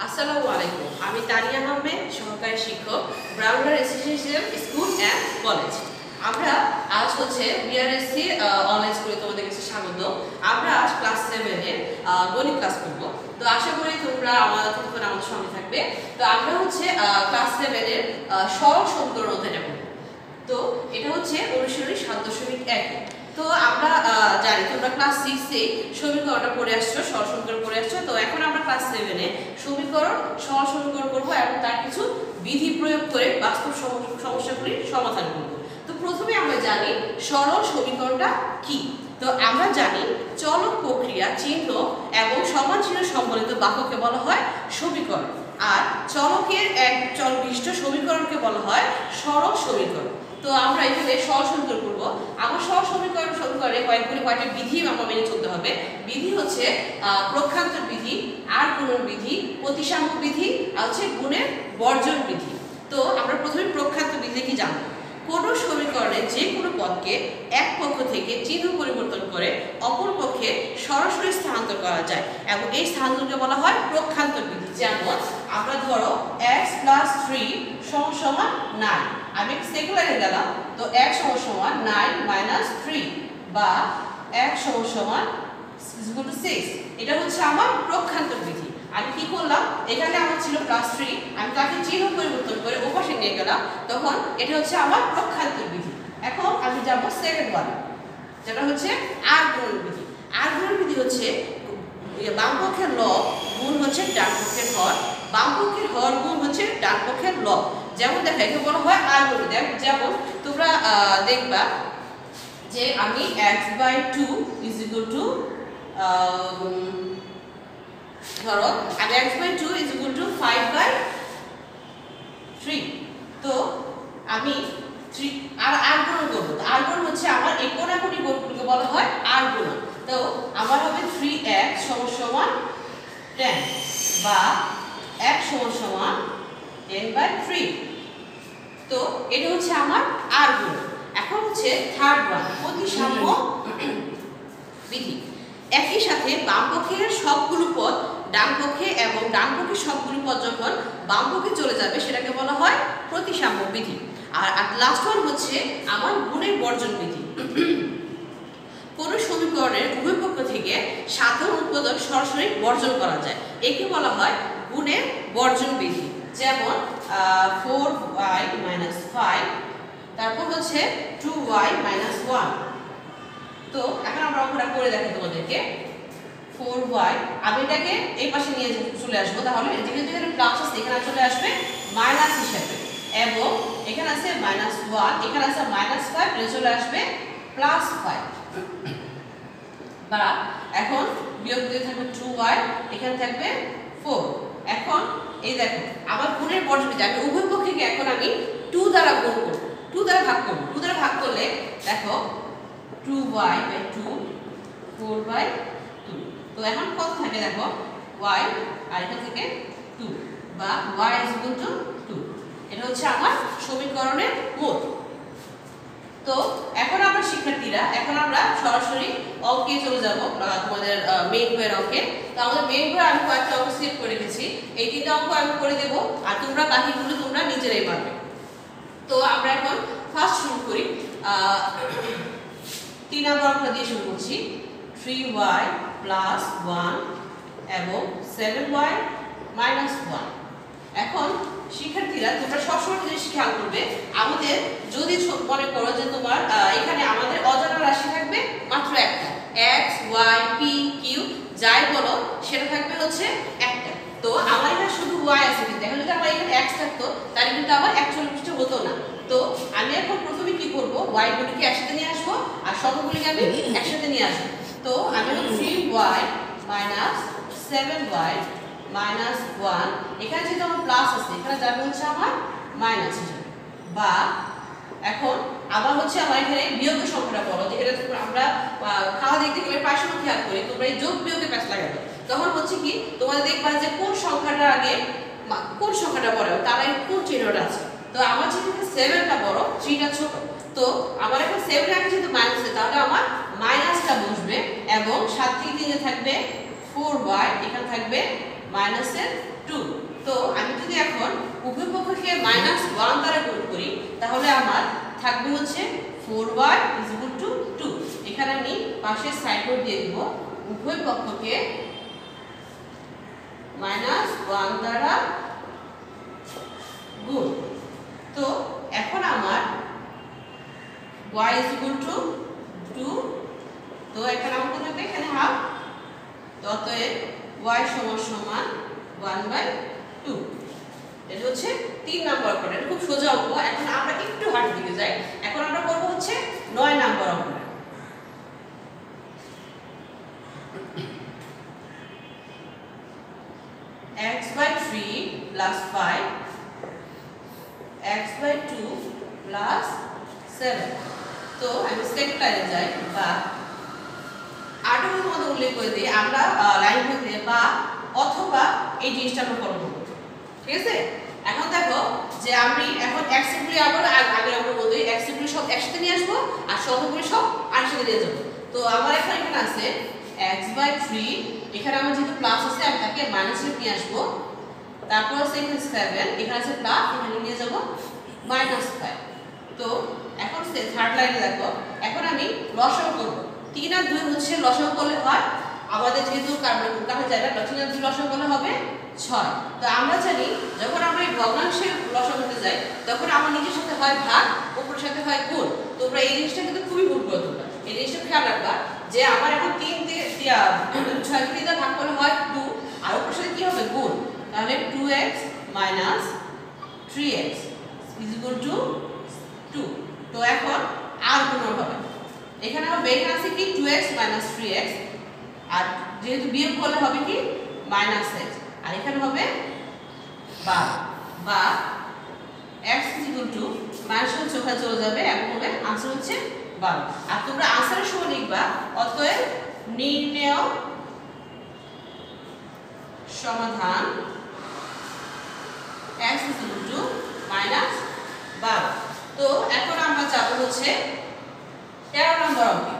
আসসালামু আলাইকুম। আমি তানিয়া আহমেদ, সহকারী শিক্ষক, ব্রাউনার রেসিডেন্সিয়াল স্কুল অ্যান্ড কলেজ। আমরা আজ বিআরএসসি অনলাইন স্কুলে তোমাদের কাছে স্বাগত। আমরা আজ ক্লাস 7 এর গণিত ক্লাস করব। তো আশা করি তোমরা আমাদের সঙ্গে থাকবে। তো আমরা ক্লাস 7 এর সরল সমীকরণ অধ্যায়টা করব। তো এটা অনুশীলনী 7.1। তো আমরা জানি তোমরা ক্লাস 6 এ সমীকরণটা পড়ে আসছো, সরল সমীকরণ পড়ে আসছো। তো এখন আমরা ক্লাস 7 এ সমীকরণ, সরল সমীকরণ করব এবং তার কিছু বিধি প্রয়োগ করে বাস্তব সমস্যাগুলির সমাধান করব। তো প্রথমে আমরা জানি সরল সমীকরণটা কি। তো আমরা জানি চলক, প্রক্রিয়া, চিহ্ন এবং সমান চিহ্ন সম্বলিত বাক্যকে বলা হয় সমীকরণ, আর চলকের এক চল বিশিষ্ট সমীকরণকে বলা হয় সরল সমীকরণ। তো আমরা এখানে সরল সমীকরণ করব। আমার সরল সমীকরণে কয়েকটা বিধি আমরা মেনে চলতে হবে। বিধি প্রক্ষান্তর বিধি, আর গুণন বিধি, প্রতিসাম্য বিধি, আর গুণের বর্জন বিধি। তো আমরা প্রথমে প্রক্ষান্তর বিধি কি জানবো। কোন সমীকরণে যে কোনো পদকে এক পক্ষ থেকে চিহ্ন পরিবর্তন করে অপর পক্ষে সরাসরি স্থানান্তর করা যায় এবং এই স্থানান্তরকে বলা হয় প্রক্ষান্তর বিধি। যেমন আমরা ধরো x + 3 = 9, আমি সেকুলারে গেলাম। তো x = 9 - 3 বা x = 6, এটা আমার প্রক্ষান্তর বিধি। আমি কি করলাম, এখানে আমার ছিল +3, আমি তাকে চিহ্ন পরিবর্তন করে ওপাশে নিয়ে গেলাম, তখন এটা আমার প্রক্ষান্তর বিধি। এখন আমি যাব সেকেন্ড ওয়ান, যেটা আর গুণন বিধি। আর গুণন বিধি বাম পক্ষের লব গুণ ডান পক্ষের হর, বাম পক্ষের হর গুণ ডান পক্ষের লব। যেমন দেখো একে বলা হয় আর গুণন। যেমন তোমরা দেখবা যে আমি x/2 ধরো আমি x/2 5/3। তো আমি 3 আর গুণন করব। তো আর গুণন আমার এই কোণাকুণি গুণগুলোকে বলা হয় আর গুণন। তো আমার হবে 3x = 10 বা x = 10/3। তো এটা আমার আর গুণন। এখন থার্ড ওয়ান, প্রতিসাম্য বিধি। একই সাথে বাম পক্ষের সবগুলো পদ ডান পক্ষে এবং ডান পক্ষের সবগুলো পদ যখন বাম পক্ষে চলে যাবে সেটাকে বলা হয় প্রতিসাম্য বিধি। আর লাস্ট ওয়ান আমার গুণের বর্জন বিধি। কোন সমীকরণের উভয় পক্ষ থেকে সাধারণ উৎপাদক সরাসরি বর্জন করা যায়, একে বলা হয় গুণের বর্জন বিধি। যেমন 4y - 5, তারপর 2y - 1। তো এখন আমরা অঙ্কটা করে দেখি তোমাদেরকে। 4y, আমি এটাকে এই পাশে নিয়ে চলে আসবো, তাহলে যেখানে প্লাস আছে এখানে চলে আসবে মাইনাস হিসেবে, এবং এখানে আছে -1, এখানে আছে -5, এটা চলে আসবে +5। বা এখন বিয়োগ দিতে থাকবে 2y, এখানে থাকবে 4। এখন এই দেখো আমার গুণের বর্জন বিধি, আমি উভয় পক্ষকে এখন আমি 2 দ্বারা গুণ করব, 2 দ্বারা ভাগ করব। 2 দ্বারা ভাগ করলে দেখো 2y/2 4/2। তো এখন কত থাকে দেখো y, আর এটা থেকে 2 বা y = 2। এটা আমার সমীকরণের মোট। তো এখন আমরা শিক্ষার্থীরা আমরা সরাসরি অঙ্কে চলে যাব, তোমাদের মেইন বইয়ের অঙ্কে। তো আমাদের মেইন বইয়ে আমি কয়েকটা অঙ্ক সেভ করে রেখেছি, এই 3টা অঙ্ক আমি করে দেব, আর তোমরা বাকিগুলো তোমরা নিজেরাই পারবে। তো আমরা এখন ফার্স্ট শুরু করি। 3 নম্বর অঙ্কটা দিয়ে শুরু করছি। 3y + 1 এবং 7y - 1। এখন শিক্ষার্থীরা তোমরা সবসময় জিনিস খেয়াল করবে, আমাদের যদি মনে করো যে তোমার এখানে আমাদের অজানা রাশি থাকবে মাত্র একটা, x, y, p, q যাই বলো সেটা থাকবে একটা। তো আমার এখানে শুধু y আছে, কিন্তু এখন যদি আমার এখানে x থাকতো তাহলে কিন্তু আমার 41 হতো না। তো আমি এখন প্রথমে কি করব, y গুলিকে একসাথে নিয়ে আসবো আর শতগুলিকে আমি একসাথে নিয়ে আসবো। তো আমি 3y - 7y - 1, এখানে যেহেতু আমার প্লাস আছে এখানে যাবে আমার মাইনাস হিসেবে। বা এখন আবার আমার এখানে বিয়োগের সংখ্যাটা বলো, যেটা আমরা খাওয়া দেখতে গেলে প্রায় সময় খেয়াল করি, তোমরা এই যোগ বিয়োগে প্যাচ লাগাবে, তখন কি তোমাদের দেখবা যে কোন সংখ্যাটা আগে কোন সংখ্যাটা বড় তার আগে কোন চিহ্নটা আছে। তো আমার যেহেতু 7টা বড় 3টা ছোট, তো আমার এখন 7 এর আগে যেহেতু মাইনাস আছে তাহলে আমার মাইনাসটা বসবে, এবং 7 থেকে 3 থাকবে 4y, এখানে থাকবে -2। 2। তো আমি যদি এখন উভয় পক্ষকে -1 দ্বারা গুণ করি তাহলে আমার থাকবে হচ্ছে 4y = 2। এখানে আমি পাশের সাইড নোট দিয়ে দিব উভয় পক্ষকে -1 দ্বারা গুণ। তো এখন আমার y = 2। তো এখানে আমার কত হবে, এখানে হাফ। তো অতএব y = 1/2। এটা হচ্ছে 3 নাম্বার অঙ্ক। এটা খুব সোজা অঙ্ক। এখন আমরা একটু হাতের দিকে যাই। এখন আমরা করব হচ্ছে 9 নাম্বার অঙ্ক। x/3 + 5 x/2 + 7। তো আমি সেকেন্ড লাইনে যাই, বা আরেকটা মধ্যে উল্লেখ করে দিই আমরা লাইন হতে বা অথবা এই জিনিসটা আমরা করব, ঠিক আছে। এখন দেখো যে আমি এখন x গুলি আবার আগের আমরা মতোই x গুলি সব একসাথে নিয়ে আসবো আর সহগুলি সব আরেকসাথে নিয়ে যাব। তো আমার এখানে আছে x/3, এখানে আমার যেহেতু প্লাস আছে আমি তাকে মাইনাসে নিয়ে আসবো। তারপর আছে এখানে 7, এখানে আছে প্লাস, এখানে নিয়ে যাব -5। তো এখন থার্ড লাইনে দেখো এখন আমি লসাগু করব। 3 আর 2 হচ্ছে লসাগু করলে হয় আমাদের যেহেতু কাটা যায় না, 3 আর 2 লসাগু করলে হবে 6। তো আমরা জানি যখন আমরা এই ভগ্নাংশের লসাগু করতে যাই তখন আমার নিচের সাথে হয় ভাগ, উপরের সাথে হয় গুণ। তোমরা এই জিনিসটা কিন্তু খুবই ভুল করো। তোমরা এই জিনিসটা খেয়াল রাখবা যে আমার এখন 3 দিয়ে 6 দিয়ে ভাগ করলে হয় 2 আর উপরের সাথে কি হবে গুণ। তাহলে 2x - 3x = 2। তো এখন আর গুণ হবে, এখানে হবে এখানে আছে কি 2x - 3x, আর যেহেতু বিয়োগ করলে হবে কি -x, আর এখানে হবে বা x = মাইনাস ওখানে চলে যাবে এবং হবে आंसर হচ্ছে 12। আর তোমরা आंसरेর সময় লিখবা অতএব নির্ণেয় সমাধান x = -12। তো এখন আমরা যাব হচ্ছে 13 নম্বর অঙ্কে।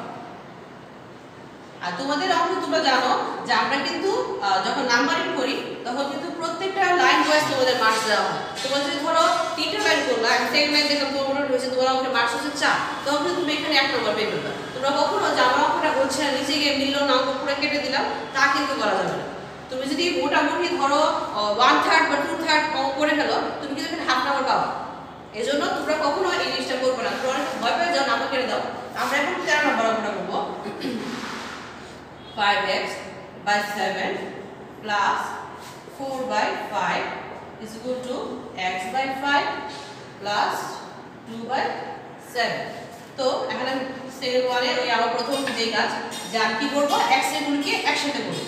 আর তোমাদের অঙ্ক তোমরা জানো যে আমরা কিন্তু যখন নাম্বারিং করি তখন কিন্তু প্রত্যেকটা লাইন ওয়াইজ তোমাদের মার্কস দেওয়া হয়। তোমরা যদি ধরো 3টা লাইন করলা, আমি সেকেন্ড লাইন দেখলাম তোমার মনে হয়েছে তোমার অঙ্কের মার্কস হচ্ছে 4, তখন কিন্তু তুমি এখানে 1 নম্বর পেয়ে যাবে। তোমরা কখনো যে আমার অঙ্কটা হচ্ছে না নিচে গিয়ে মিলল না অঙ্ক পুরো কেটে দিলাম তা কিন্তু করা যাবে না। তুমি যদি মোটামুটি ধরো 1/3 বা 2/3 অঙ্ক করে ফেলো তুমি কিন্তু এখানে হাফ নাম্বার পাবে। এজন্য তোমরা কখনো এই জিনিসটা করবে না। তোমরা ভয় পেয়ে যাও নাম্বার কেটে দাও। আমরা এখন 13 নম্বর অঙ্কটা করব। 5x/7 plus 4/5 is equal to x/5 plus 2/7। তো এখন আমি সেকেন্ড ওয়ানে ওই আমার প্রথম যে কাজ যে আমি কি করব x এর গুণকে একসাথে করব।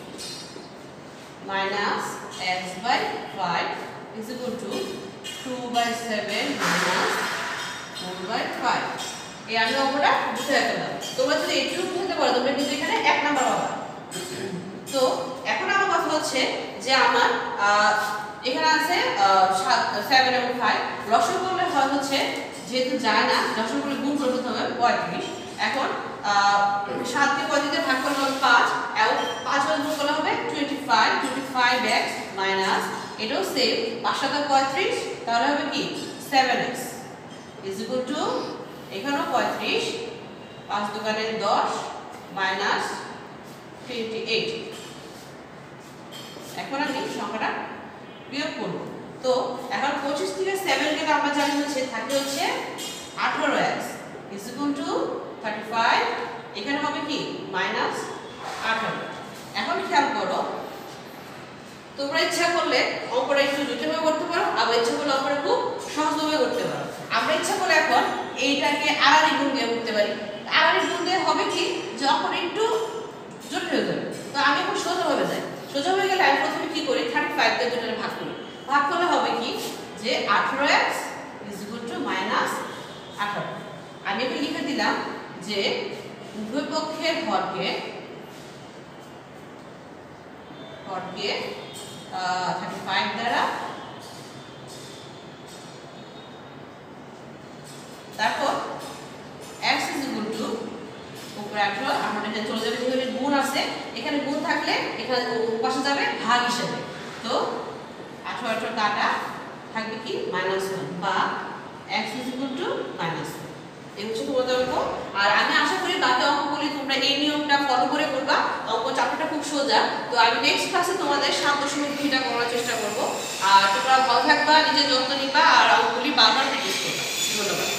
-x/5 is equal to 2/7 minus 4/5। এই আমি অঙ্কটা বুঝে রাখলাম। তোমরা যদি এইটুকু বুঝতে পারো তোমরা কিন্তু এখানে 1 নাম্বার পাবা। তো এখন আমার কথা হচ্ছে যে আমার এখানে আছে 7 এবং 5 লসাগু করলে হয় হচ্ছে যেহেতু যায় না লসাগু করলে গুণ করতে হবে 35। এখন 7 কে 35 দিয়ে ভাগ করলে হবে 5 এবং 5 বার গুণ করলে হবে 25x মাইনাস এটাও সেম 5 7 35 তাহলে হবে কি 7x is equal to এখানেও 35 5 দোকানে 10 মাইনাস 28। এখন আমি সংখ্যাটা বিয়োগ করব। তো এখন 25 থেকে 7 কে আমরা জানি হচ্ছে থাকে হচ্ছে 18x is equal to 35। এখানে হবে কি মাইনাস 18। এখন খেয়াল করো তোমরা ইচ্ছা করলে অঙ্কটা একটু জটিলভাবে করতে পারো, আবার ইচ্ছা করলে অঙ্কটা খুব সহজভাবে করতে পারো। আমরা ইচ্ছা করলে এখন এইটাকে আড়াআড়ি গুণ দিয়ে করতে পারি। আড়াআড়ি গুণ দিয়ে হবে কি যে অঙ্কটা একটু জটিল হয়ে যাবে। তো আমি এখন সোজাভাবে যাই। সোজা হয়ে গেলে আমি প্রথমে কি করি 35 দিয়ে দুটোরে ভাগ করি। ভাগ করলে হবে কি যে 18x is equal to -18। আমি এখানে লিখে দিলাম যে উভয় পক্ষের হরকে 35 দ্বারা তারপর x is equal to উপরে 18 আমরা এখানে চলে যাবে যেখানে গুণ আছে এখানে গুণ থাকলে এখানে পাশে যাবে ভাগ হিসেবে। তো 18 কাটা থাকবে কি -1 বা x -1 এই হচ্ছে তোমাদের অঙ্ক। আর আমি আশা করি বাকি অঙ্কগুলি তোমরা এই নিয়মটা ফলো করে করবা। অঙ্ক চ্যাপ্টারটা খুব সোজা। তো আমি নেক্সট ক্লাসে তোমাদের 7.2টা করার চেষ্টা করব। আর তোমরা ভালো থাকবা, নিজের যত্ন নিবা আর অঙ্কগুলি বারবার প্র্যাকটিস করবা। ধন্যবাদ।